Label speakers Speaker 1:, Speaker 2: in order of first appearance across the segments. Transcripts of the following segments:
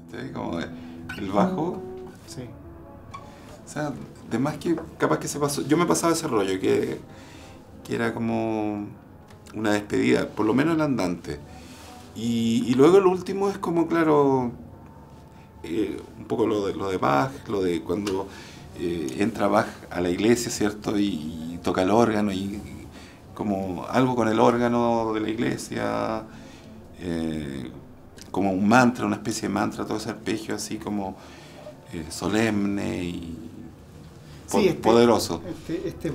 Speaker 1: ¿sí? Como el bajo.
Speaker 2: Sí.
Speaker 1: O sea, de más que capaz que se pasó. Yo me pasaba ese rollo, que era como una despedida, por lo menos el andante. Y luego el último es como, claro, un poco lo de Bach, lo de cuando entra Bach a la iglesia, ¿cierto? Y toca el órgano, y como algo con el órgano de la iglesia, como un mantra, una especie de mantra, todo ese arpegio así como solemne y
Speaker 2: Sí,
Speaker 1: poderoso.
Speaker 2: Este es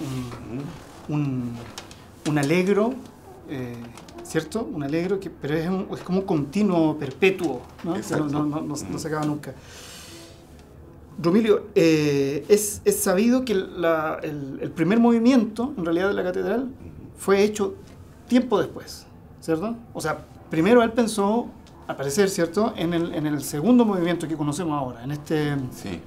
Speaker 2: un alegro, ¿cierto? Un alegro, pero es como un continuo, perpetuo, ¿no? No se acaba nunca. Rumilio, es sabido que el primer movimiento, en realidad, de la catedral fue hecho tiempo después, ¿cierto? O sea, primero él pensó, al parecer, ¿cierto?, en el segundo movimiento que conocemos ahora, en este...
Speaker 1: Sí.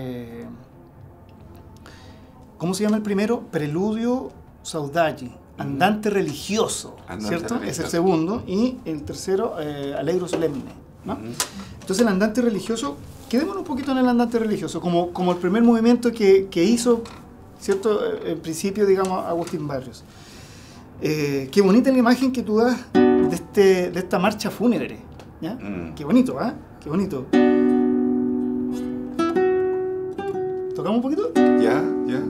Speaker 2: ¿Cómo se llama el primero? Preludio Saudade, andante religioso, ¿cierto? Es el segundo. Y el tercero, Allegro solemne, ¿no? Entonces el andante religioso, quedémonos un poquito en el andante religioso, como el primer movimiento que hizo, ¿cierto? En principio, digamos, Agustín Barrios. Qué bonita la imagen que tú das de esta marcha fúnebre, ¿ya? Qué bonito, ¿ah? Qué bonito. ¿Tocamos un poquito?
Speaker 1: Ya.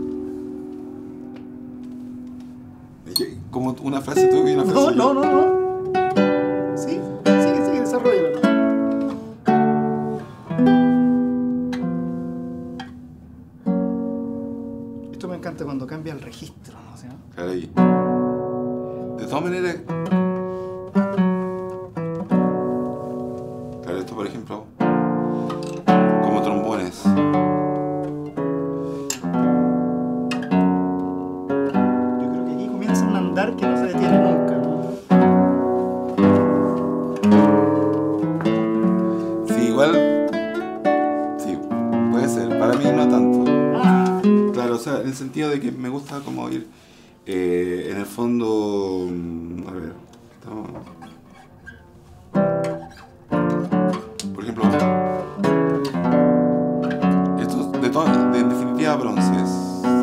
Speaker 1: Como una frase tuya y una frase
Speaker 2: No. Sí, sigue, desarrolla. Esto me encanta cuando cambia el registro, ¿no? ¿Sí, no?
Speaker 1: Claro, ahí. De todas maneras, claro, esto por ejemplo, como trombones.
Speaker 2: Que no se detiene nunca, ¿no?
Speaker 1: Sí, igual. Sí, puede ser. Para mí no tanto. Claro, o sea, en el sentido de que me gusta como ir en el fondo. A ver. Por ejemplo, estos en definitiva bronces.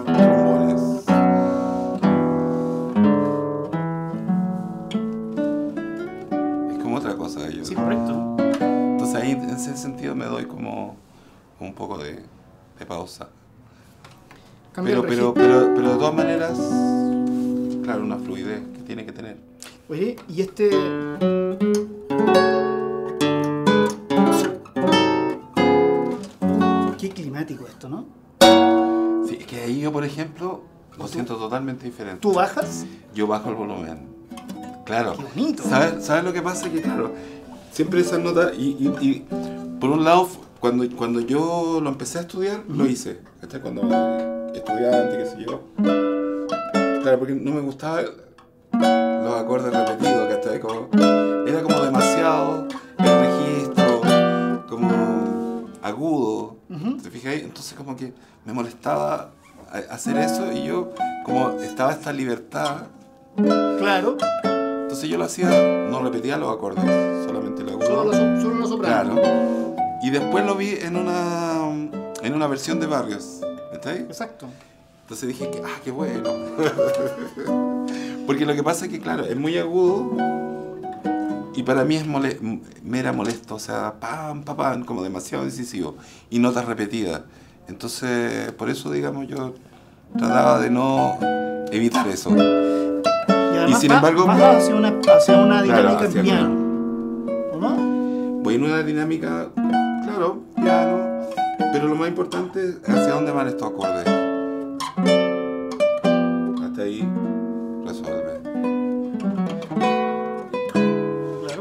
Speaker 2: Sí, correcto.
Speaker 1: Entonces ahí en ese sentido me doy como un poco de pausa. Pero de todas maneras, claro, una fluidez que tiene que tener.
Speaker 2: Oye, y qué climático esto, ¿no?
Speaker 1: Sí, es que ahí yo, por ejemplo, lo siento totalmente diferente.
Speaker 2: ¿Tú bajas?
Speaker 1: Yo bajo el volumen. Claro.
Speaker 2: Qué bonito.
Speaker 1: ¿Sabes lo que pasa? Que claro, siempre esas notas y por un lado, cuando yo lo empecé a estudiar, lo hice. ¿Cachai? Cuando estudiante, qué sé yo. Claro, porque no me gustaban los acordes repetidos, ¿cachai? Era como demasiado el registro, como agudo. ¿Te fijas ahí? Entonces como que me molestaba hacer eso y yo, como estaba esta libertad.
Speaker 2: Claro.
Speaker 1: Entonces yo lo hacía, no repetía los acordes, solamente el agudo.
Speaker 2: Solo la soprano.
Speaker 1: Claro. Y después lo vi en una versión de Barrios. ¿Está ahí?
Speaker 2: Exacto.
Speaker 1: Entonces dije, qué bueno. Porque lo que pasa es que, claro, es muy agudo y para mí me era molesto. O sea, pam, como demasiado incisivo y notas repetidas. Entonces, por eso, digamos, yo trataba de no evitar eso.
Speaker 2: Y sin embargo, hacia una dinámica en piano, ¿no?
Speaker 1: Voy en una dinámica, claro, piano, pero lo más importante es hacia dónde van estos acordes. Hasta ahí resuelve.
Speaker 2: Claro.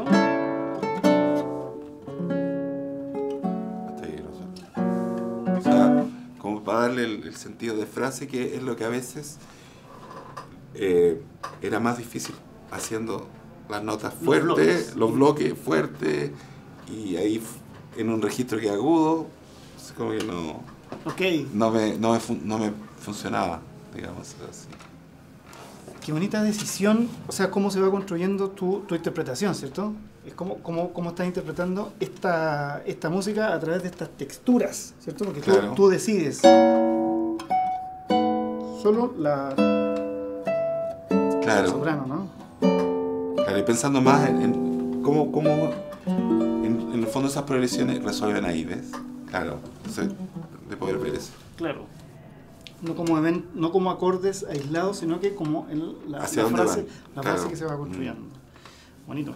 Speaker 1: Hasta ahí resuelve. O sea, como para darle el sentido de frase, que es lo que a veces era más difícil haciendo las notas fuertes, los bloques fuertes, y ahí en un registro que es agudo, como que no me funcionaba, digamos así.
Speaker 2: Qué bonita decisión, o sea, cómo se va construyendo tu interpretación, ¿cierto? Es como estás interpretando esta música a través de estas texturas, ¿cierto? Porque
Speaker 1: claro,
Speaker 2: tú decides solo la soprano, ¿no?
Speaker 1: Claro, y pensando más en cómo en el fondo esas progresiones resuelven ahí, ¿ves? Claro, entonces, de poder ver eso.
Speaker 2: Claro. No como acordes aislados, sino que como la frase que se va construyendo. Bonito.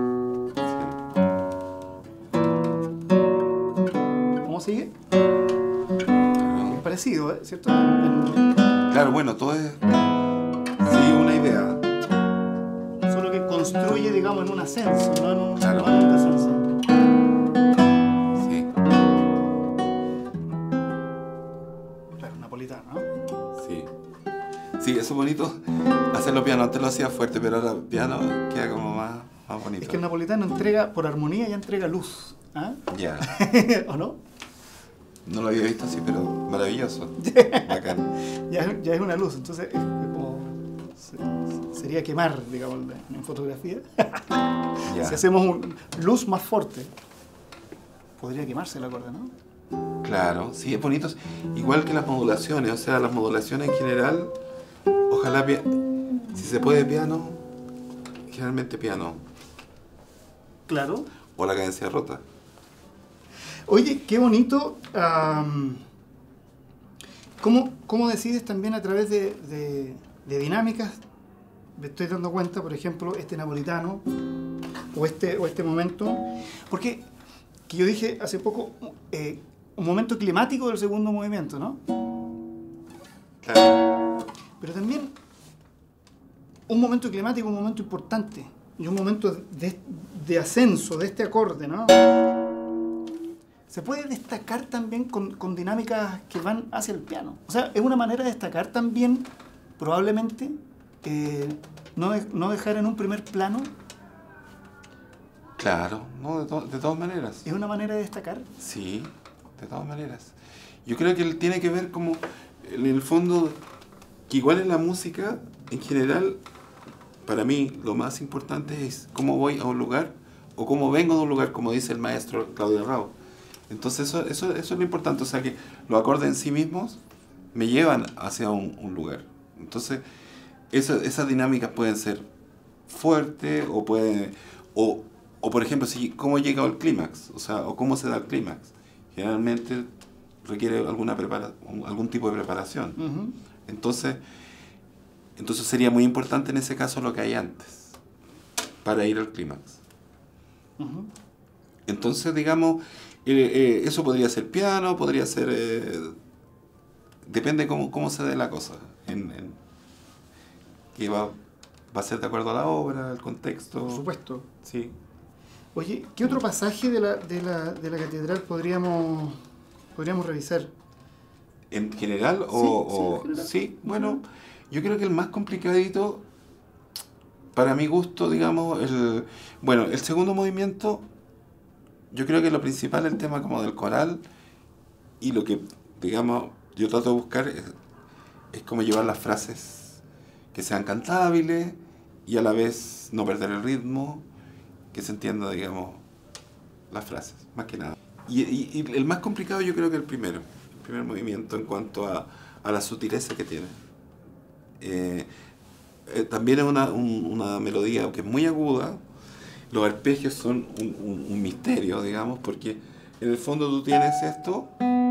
Speaker 2: ¿Cómo sigue? Es parecido, ¿cierto?
Speaker 1: Claro, bueno, todo es una idea.
Speaker 2: Solo que construye, digamos, en un ascenso, no en un descenso.
Speaker 1: Sí.
Speaker 2: Claro, napolitano, ¿no?
Speaker 1: Sí. Sí, eso es bonito. Hacerlo piano, antes lo hacía fuerte, pero ahora piano queda como más bonito.
Speaker 2: Es que el napolitano entrega, por armonía, ya entrega luz. ¿Ah?
Speaker 1: Ya.
Speaker 2: ¿O no?
Speaker 1: No lo había visto así, pero maravilloso. Bacán.
Speaker 2: Ya es una luz, entonces es como sería quemar, digamos, en fotografía.
Speaker 1: Ya.
Speaker 2: Si hacemos luz más fuerte, podría quemarse el acorde, ¿no?
Speaker 1: Claro, sí, es bonito. Igual que las modulaciones, o sea, las modulaciones en general, ojalá, si se puede piano, generalmente piano.
Speaker 2: Claro.
Speaker 1: O la cadencia rota.
Speaker 2: Oye, qué bonito. ¿Cómo decides también a través de dinámicas? Me estoy dando cuenta, por ejemplo, este napolitano o este momento. Porque que yo dije hace poco, un momento climático del segundo movimiento, ¿no?
Speaker 1: Claro.
Speaker 2: Pero también un momento climático, un momento importante. Y un momento de ascenso de este acorde, ¿no? Se puede destacar también con dinámicas que van hacia el piano. O sea, es una manera de destacar también, probablemente, no dejar en un primer plano.
Speaker 1: Claro, no, de todas maneras.
Speaker 2: ¿Es una manera de destacar?
Speaker 1: Sí, de todas maneras. Yo creo que tiene que ver como, en el fondo, que igual en la música, en general, para mí, lo más importante es cómo voy a un lugar o cómo vengo de un lugar, como dice el maestro Claudio Rao. Entonces eso es lo importante, o sea que los acordes en sí mismos me llevan hacia un lugar. Entonces esas dinámicas pueden ser fuertes o por ejemplo, cómo llega al clímax, o sea, o cómo se da el clímax. Generalmente requiere algún tipo de preparación.
Speaker 2: Uh-huh.
Speaker 1: Entonces sería muy importante en ese caso lo que hay antes para ir al clímax.
Speaker 2: Uh-huh.
Speaker 1: Entonces, digamos, eso podría ser piano, podría ser... depende cómo se dé la cosa. Que va a ser de acuerdo a la obra, al contexto.
Speaker 2: Por supuesto.
Speaker 1: Sí.
Speaker 2: Oye, ¿qué otro pasaje de la catedral podríamos revisar?
Speaker 1: ¿En general?
Speaker 2: Sí, en general.
Speaker 1: Sí, bueno, yo creo que el más complicadito, para mi gusto, digamos, el segundo movimiento, yo creo que lo principal es el tema como del coral, y lo que, digamos, yo trato de buscar es como llevar las frases que sean cantables y a la vez no perder el ritmo, que se entienda, digamos, las frases, más que nada. Y el más complicado yo creo que el primer movimiento en cuanto a la sutileza que tiene. También es una melodía que es muy aguda. Los arpegios son un misterio, digamos, porque en el fondo tú tienes esto,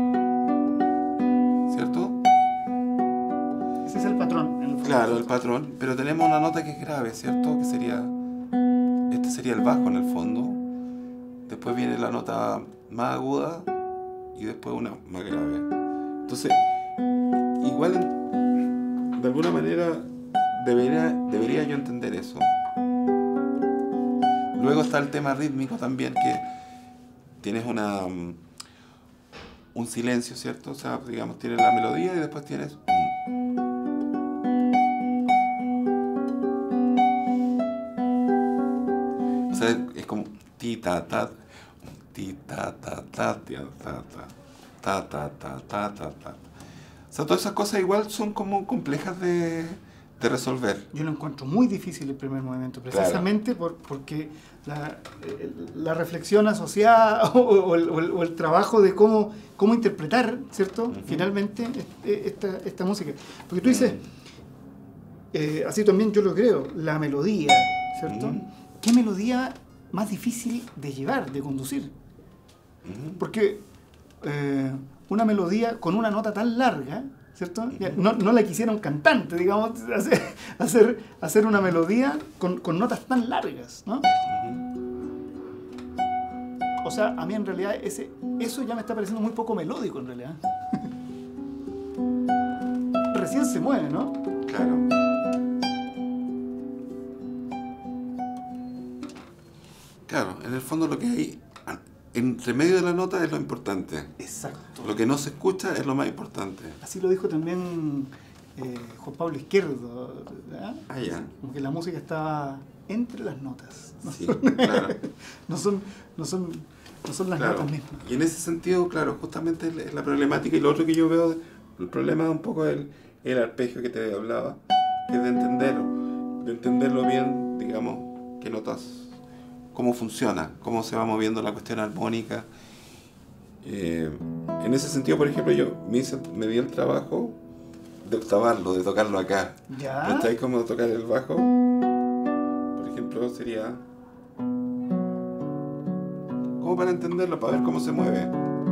Speaker 1: ¿cierto?
Speaker 2: Ese es el patrón. En el fondo.
Speaker 1: Claro, el patrón, pero tenemos una nota que es grave, ¿cierto? Que sería el bajo en el fondo. Después viene la nota más aguda y después una más grave. Entonces, igual de alguna manera debería yo entender eso. Luego está el tema rítmico también, que tienes un silencio, ¿cierto? O sea, digamos, tienes la melodía y después tienes o sea, es como ti ta ta ti ta ta ta ta ta ta ta ta ta ta. O sea, todas esas cosas igual son como complejas de de resolver.
Speaker 2: Yo lo encuentro muy difícil el primer movimiento, precisamente porque la reflexión asociada o el trabajo de cómo interpretar, ¿cierto? Finalmente esta música. Porque tú dices, así también yo lo creo, la melodía, ¿cierto? ¿Qué melodía más difícil de llevar, de conducir? Porque una melodía con una nota tan larga, ¿cierto? No la quisiera un cantante, digamos, hacer una melodía con notas tan largas, ¿no? O sea, a mí en realidad eso ya me está pareciendo muy poco melódico en realidad. Recién se mueve, ¿no?
Speaker 1: Claro. Claro, en el fondo lo que hay entre medio de la nota es lo importante.
Speaker 2: Exacto.
Speaker 1: Lo que no se escucha es lo más importante.
Speaker 2: Así lo dijo también Juan Pablo Izquierdo, ¿verdad?
Speaker 1: Ah, ya.
Speaker 2: Como que la música estaba entre las notas.
Speaker 1: Sí, claro.
Speaker 2: no son las notas mismas.
Speaker 1: Y en ese sentido, claro, justamente es la problemática. Y lo otro que yo veo, el problema es un poco el arpegio que te hablaba, que es de entenderlo bien, digamos, qué notas, cómo funciona, cómo se va moviendo la cuestión armónica. En ese sentido, por ejemplo, yo me di el trabajo de octavarlo, de tocarlo acá.
Speaker 2: ¿Ya?
Speaker 1: ¿Estáis como tocar el bajo? Por ejemplo, sería como para entenderlo, para ver cómo se mueve.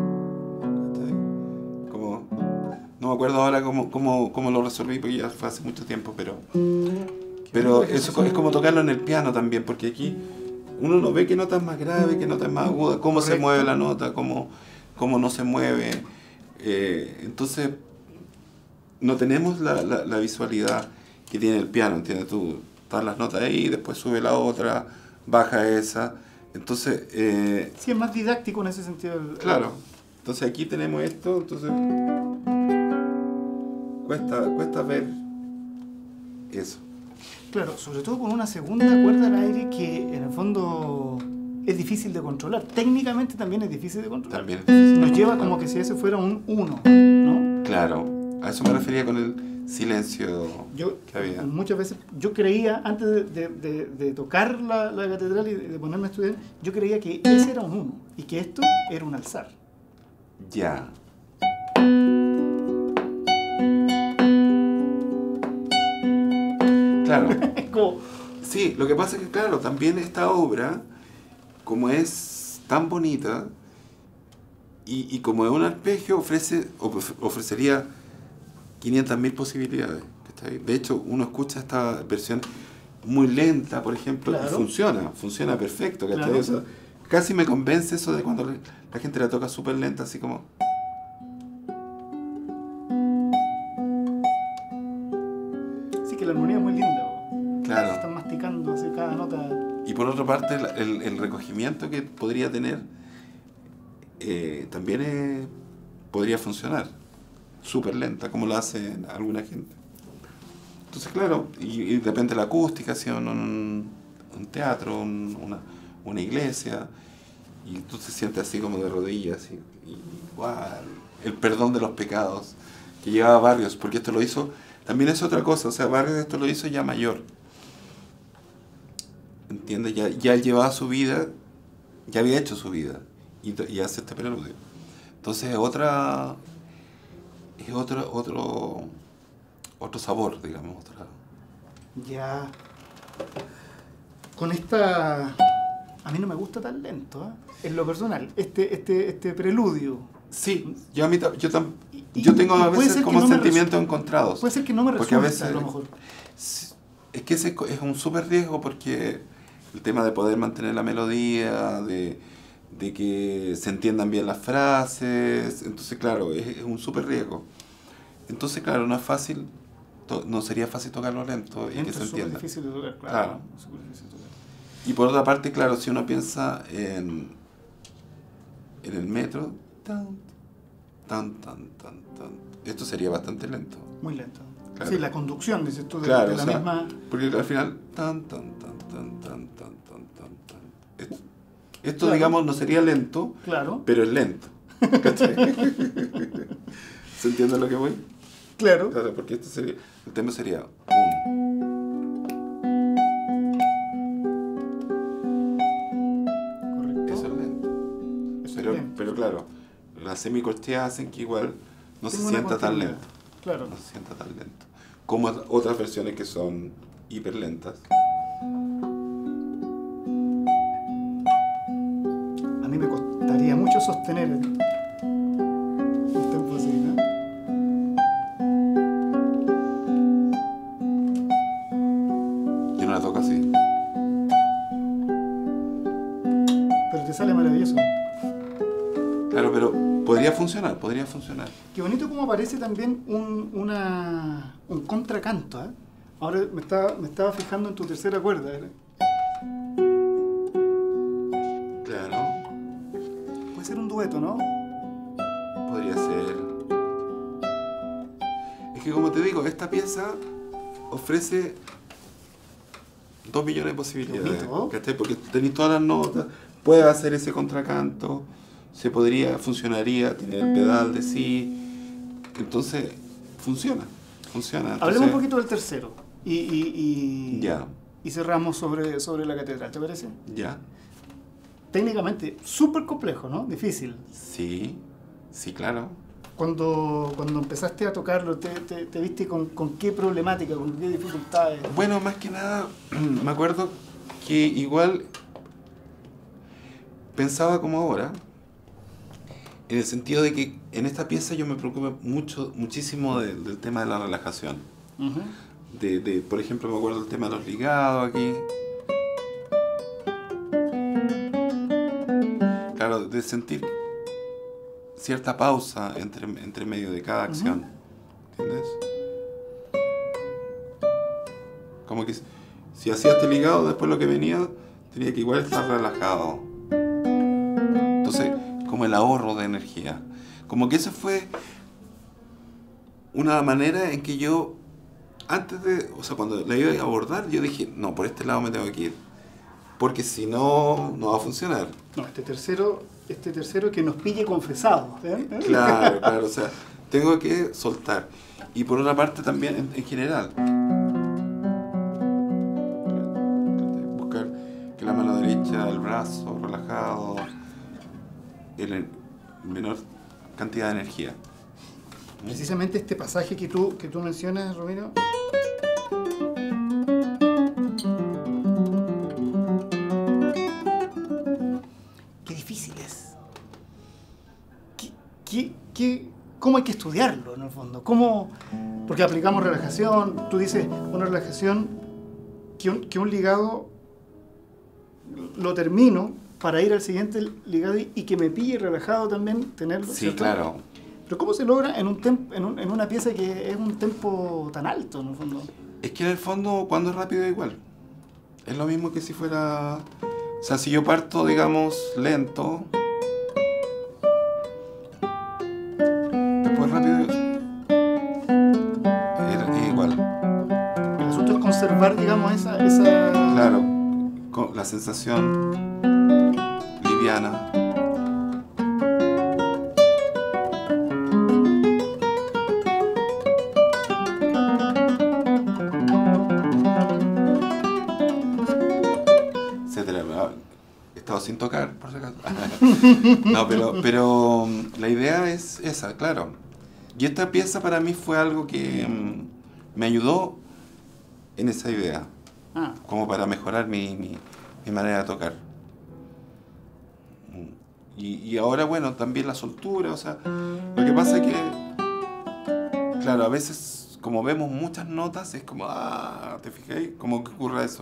Speaker 1: Como, no me acuerdo ahora cómo lo resolví, porque ya fue hace mucho tiempo, pero eso es como tocarlo en el piano también, porque aquí uno no ve qué nota es más grave, qué nota es más aguda, cómo se mueve la nota, cómo no se mueve. Entonces, no tenemos la visualidad que tiene el piano, ¿entiendes? Tú das las notas ahí, después sube la otra, baja esa. Entonces...
Speaker 2: sí, es más didáctico en ese sentido.
Speaker 1: Claro. Entonces aquí tenemos esto, entonces... Cuesta ver eso.
Speaker 2: Claro, sobre todo con una segunda cuerda al aire que en el fondo es difícil de controlar. Técnicamente también es difícil de controlar.
Speaker 1: También es difícil.
Speaker 2: Nos lleva como que si ese fuera un 1, ¿no?
Speaker 1: Claro, a eso me refería con el silencio que había.
Speaker 2: Muchas veces, yo creía, antes de tocar la catedral y de ponerme a estudiar, yo creía que ese era un 1 y que esto era un alzar.
Speaker 1: Ya. Claro. Sí, lo que pasa es que, claro, también esta obra, como es tan bonita y como es un arpegio, ofrecería 500.000 posibilidades. De hecho, uno escucha esta versión muy lenta, por ejemplo,
Speaker 2: claro.
Speaker 1: Y funciona perfecto.
Speaker 2: Claro.
Speaker 1: O sea, casi me convence eso de cuando la gente la toca súper lenta, así como...
Speaker 2: Sí, que la armonía es muy linda.
Speaker 1: Claro.
Speaker 2: Se están masticando así cada nota.
Speaker 1: Y por otra parte, el recogimiento que podría tener también podría funcionar súper lenta, como lo hace alguna gente. Entonces, claro, y depende de la acústica, si un teatro, una iglesia, y tú te sientes así como de rodillas, y wow, el perdón de los pecados que llevaba Barrios, porque esto lo hizo, también es otra cosa, o sea, Barrios esto lo hizo ya mayor. ¿Entiendes? Ya él llevaba su vida, ya había hecho su vida, y hace este preludio. Entonces es otro sabor, digamos.
Speaker 2: Ya. Con esta... A mí no me gusta tan lento, ¿eh? En lo personal, este preludio.
Speaker 1: Sí, yo tengo a veces como sentimientos encontrados.
Speaker 2: Puede ser que no me resulte,
Speaker 1: porque a veces,
Speaker 2: a lo mejor.
Speaker 1: Es que ese es un súper riesgo, porque el tema de poder mantener la melodía, de que se entiendan bien las frases, entonces claro, es un súper riesgo. Entonces claro, no es fácil, no sería fácil tocarlo lento y que se entienda.
Speaker 2: Es difícil de tocar,
Speaker 1: claro.
Speaker 2: Súper difícil de tocar.
Speaker 1: Y por otra parte, claro, si uno piensa en el metro, esto sería bastante lento.
Speaker 2: Muy lento.
Speaker 1: Claro.
Speaker 2: Sí, la conducción, dices tú,
Speaker 1: claro,
Speaker 2: de la misma...
Speaker 1: Porque al final, esto
Speaker 2: claro.
Speaker 1: Digamos, no sería lento,
Speaker 2: claro.
Speaker 1: pero es lento. ¿Cachai? ¿Se entiende lo que voy?
Speaker 2: Claro.
Speaker 1: Claro, porque el tema sería 1, las semicorcheas hacen que igual no se
Speaker 2: Tengo una
Speaker 1: sienta tan
Speaker 2: continuidad.
Speaker 1: lento.
Speaker 2: Claro.
Speaker 1: No se sienta tan lento. Como otras versiones que son hiper lentas.
Speaker 2: A mí me costaría mucho sostener un tempo así, ¿no?
Speaker 1: Yo no la toco así.
Speaker 2: Pero te sale maravilloso.
Speaker 1: Claro, pero podría funcionar, podría funcionar.
Speaker 2: Qué bonito como aparece también un contracanto, ¿eh? Ahora me estaba fijando en tu tercera cuerda, ¿eh?
Speaker 1: Claro,
Speaker 2: Puede ser un dueto, ¿no?
Speaker 1: podría ser. Es que como te digo, esta pieza ofrece 2 millones de posibilidades.
Speaker 2: Qué bonito.
Speaker 1: ¿Cachai? Porque tenéis todas las notas, puedes hacer ese contracanto, funcionaría, tiene el pedal de sí. Entonces, funciona. Entonces,
Speaker 2: Hablemos un poquito del tercero
Speaker 1: Ya,
Speaker 2: y cerramos sobre la catedral, ¿te parece?
Speaker 1: ya.
Speaker 2: Técnicamente, súper complejo, ¿no? Difícil.
Speaker 1: Sí, claro.
Speaker 2: Cuando empezaste a tocarlo, ¿te viste con qué problemática, con qué dificultades?
Speaker 1: Bueno, más que nada, me acuerdo que igual pensaba como ahora, en el sentido de que en esta pieza yo me preocupo muchísimo del tema de la relajación.
Speaker 2: Uh-huh.
Speaker 1: Por ejemplo, me acuerdo del tema de los ligados aquí. Claro, de sentir cierta pausa entre medio de cada acción. ¿Entiendes? Como que si hacía este ligado, después lo que venía tenía que igual estar relajado. Entonces, como el ahorro de energía. Como que esa fue una manera en que yo, cuando la iba a abordar, yo dije, no, por este lado me tengo que ir. Porque si no, no va a funcionar.
Speaker 2: No, este tercero que nos pille confesados. ¿Eh?
Speaker 1: Claro, o sea, tengo que soltar. Y por otra parte también, en general, buscar que la mano derecha, el brazo relajado, menor cantidad de energía.
Speaker 2: Precisamente este pasaje que tú mencionas, Romero, qué difícil es. ¿Cómo hay que estudiarlo en el fondo? Porque aplicamos relajación, tú dices una relajación que un ligado lo termino para ir al siguiente ligado y que me pille relajado también tenerlo.
Speaker 1: Sí,
Speaker 2: ¿cierto?
Speaker 1: claro.
Speaker 2: Pero ¿cómo se logra en una pieza que es un tempo tan alto, en el fondo?
Speaker 1: Es que en el fondo, cuando es rápido, es igual. Es lo mismo que si fuera... O sea, si yo parto, digamos, lento, después rápido, es igual.
Speaker 2: El asunto es conservar, digamos, esa...
Speaker 1: Claro, con la sensación liviana. He estado sin tocar, por si acaso. No, pero la idea es esa, claro. Y esta pieza para mí fue algo que me ayudó en esa idea, como para mejorar mi manera de tocar. Y ahora, bueno, también la soltura, o sea, lo que pasa es que, claro, a veces, como vemos muchas notas, es como, ¿te fijáis? Como que ocurre eso.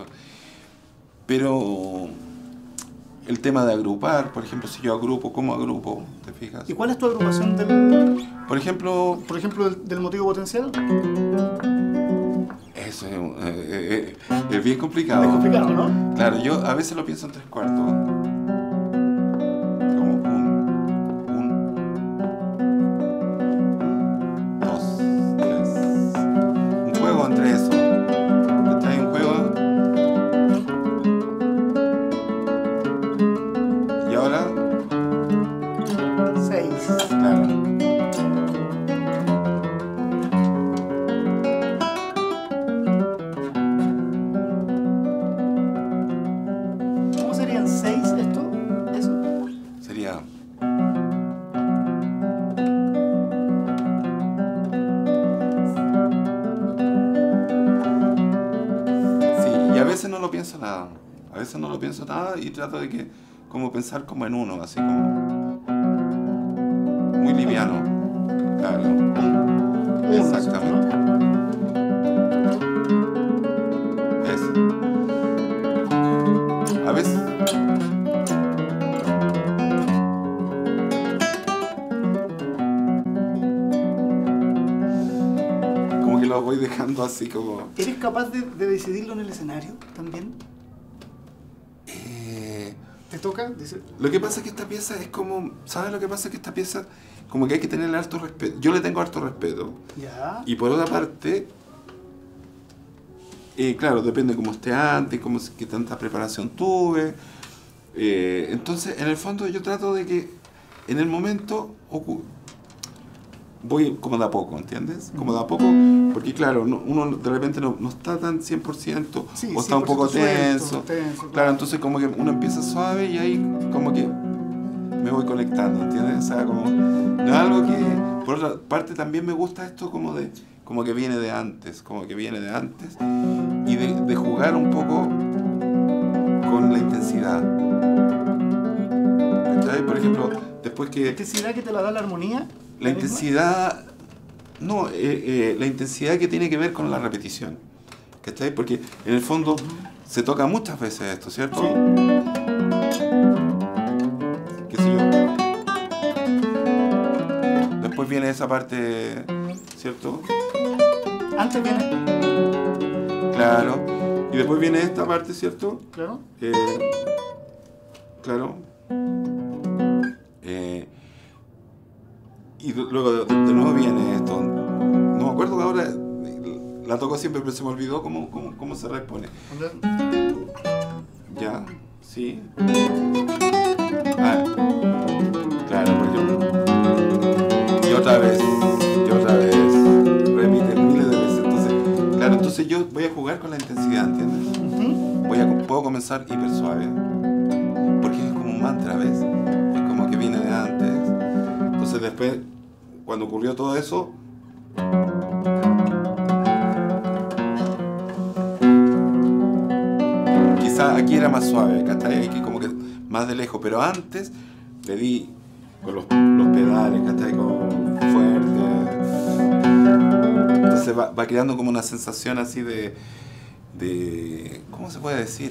Speaker 1: Pero el tema de agrupar, por ejemplo, si yo agrupo, ¿cómo agrupo? ¿Te fijas?
Speaker 2: ¿Y cuál es tu agrupación del
Speaker 1: Por ejemplo,
Speaker 2: del motivo potencial?
Speaker 1: Eso es bien complicado.
Speaker 2: Es complicado, ¿no?
Speaker 1: Claro, yo a veces lo pienso en 3/4. Como 1, 2, 3. Un juego entre eso. ¿Cachai? Un juego. Y ahora,
Speaker 2: 6.
Speaker 1: claro.
Speaker 2: ¿Cómo serían 6
Speaker 1: veces no lo pienso nada. A veces no lo pienso nada y trato de que, como pensar como en uno, así como muy liviano. Claro. Exactamente. Eso. A veces. Como que lo voy dejando así como.
Speaker 2: ¿Eres capaz de decidirlo en el escenario también? ¿Te toca?
Speaker 1: Lo que pasa es que esta pieza es como... ¿Sabes lo que pasa? Es que esta pieza como que hay que tenerle harto respeto. Yo le tengo harto respeto.
Speaker 2: Ya.
Speaker 1: Y por otra parte, claro, depende cómo esté antes, qué tanta preparación tuve. Entonces, en el fondo yo trato de que en el momento voy como de a poco, ¿entiendes? Como de a poco, porque claro, uno de repente no está tan 100%,
Speaker 2: sí,
Speaker 1: o está un poco tenso.
Speaker 2: Tenso,
Speaker 1: claro, entonces como que uno empieza suave y ahí como que me voy conectando, ¿entiendes? O sea, como no es algo que... Por otra parte también me gusta esto como que viene de antes, y de jugar un poco con la intensidad. ¿Cachai? Por ejemplo, después que...
Speaker 2: ¿La intensidad que te la da la armonía?
Speaker 1: La intensidad... No, la intensidad que tiene que ver con la repetición. ¿Cachai? Porque en el fondo se toca muchas veces esto, ¿cierto?
Speaker 2: Sí.
Speaker 1: ¿Qué sé yo? Después viene esa parte, ¿cierto?
Speaker 2: Antes viene...
Speaker 1: Claro. Y después viene esta parte, ¿cierto?
Speaker 2: Claro.
Speaker 1: Claro. Y luego de nuevo viene esto. No me acuerdo que ahora la toco siempre, pero se me olvidó cómo se repone. Ya, sí. Ah, claro, por ejemplo. Y otra vez. Repite miles de veces. Entonces yo voy a jugar con la intensidad, ¿entiendes? Puedo comenzar hiper suave. Porque es como un mantra, ¿ves? Es como que viene de antes. Entonces después, cuando ocurrió todo eso, quizá aquí era más suave, ¿cachai? Aquí como que más de lejos, pero antes le di con los pedales, ¿cachai? Como fuerte. Entonces va creando como una sensación así de ¿cómo se puede decir?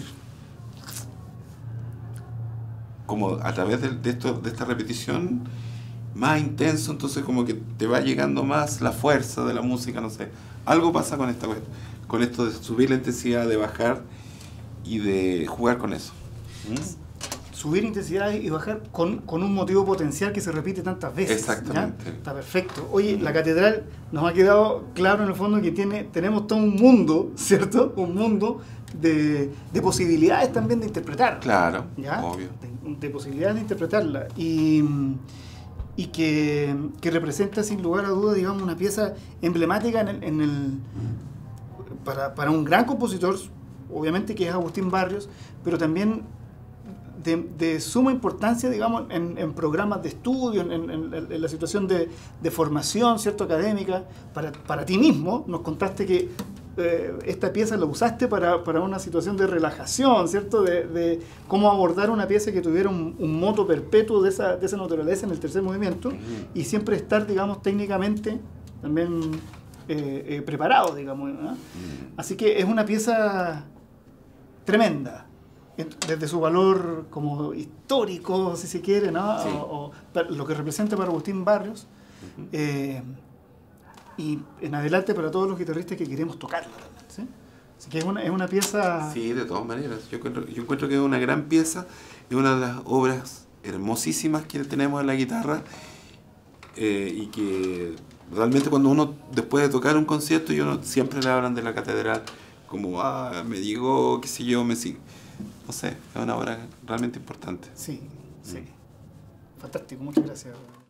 Speaker 1: Como a través de esta repetición más intenso, entonces como que te va llegando más la fuerza de la música, no sé. Algo pasa con esto de subir la intensidad, de bajar y de jugar con eso.
Speaker 2: Subir intensidad y bajar con un motivo potencial que se repite tantas veces.
Speaker 1: Exactamente.
Speaker 2: ¿Ya? Está perfecto. Oye, la catedral nos ha quedado claro en el fondo que tenemos todo un mundo, ¿cierto? Un mundo de posibilidades también de interpretar.
Speaker 1: Claro,
Speaker 2: ¿ya?
Speaker 1: obvio.
Speaker 2: De posibilidades de interpretarla. Y que representa sin lugar a dudas, digamos, una pieza emblemática para un gran compositor, obviamente que es Agustín Barrios, pero también de suma importancia, digamos, en programas de estudio, en la situación de formación, ¿cierto?, académica. Para ti mismo, nos contaste que esta pieza la usaste para una situación de relajación, ¿cierto?, de cómo abordar una pieza que tuviera un moto perpetuo de esa naturaleza en el tercer movimiento, y siempre estar, digamos, técnicamente también preparado, digamos, ¿no? Así que es una pieza tremenda, desde su valor como histórico, si se quiere, ¿no?
Speaker 1: Sí.
Speaker 2: O lo que representa para Agustín Barrios, y en adelante para todos los guitarristas que queremos tocarla también, ¿sí? Así que es una pieza...
Speaker 1: Sí, de todas maneras. Yo encuentro que es una gran pieza, es una de las obras hermosísimas que tenemos en la guitarra, y que realmente cuando uno, después de tocar un concierto, siempre le hablan de la catedral como, me llegó, qué sé yo, no sé, es una obra realmente importante.
Speaker 2: Sí, sí. Fantástico, muchas gracias.